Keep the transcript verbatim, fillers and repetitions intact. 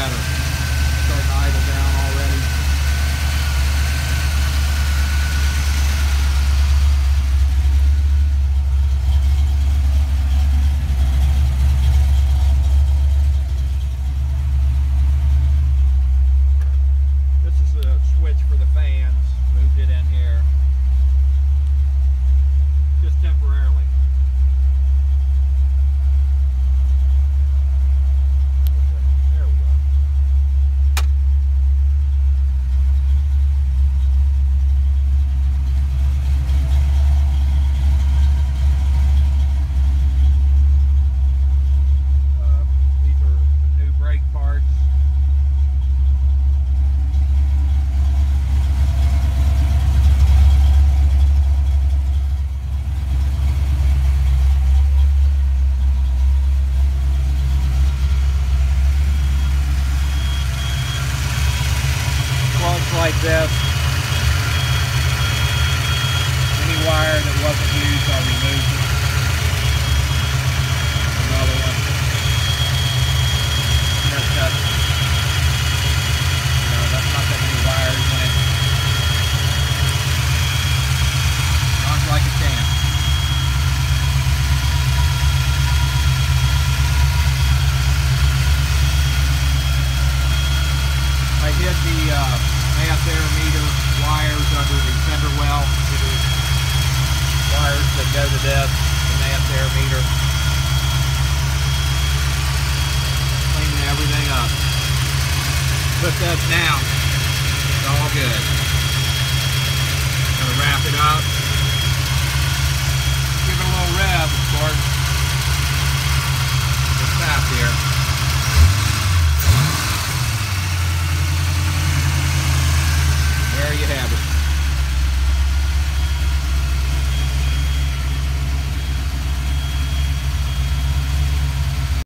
that are starting to idle down already. This is a switch for the fans. Moved it in here. Just temporarily. There we go. Uh, these are the new brake parts. Like this. Any wire that wasn't used, I removed it. Another one. Just that, you know, that's not that many wires in it. Runs like a champ. I hid the uh, mass air meter wires under the fender well. It is wires that go to this, the mass air meter. Cleaning everything up. Put that down. It's all good.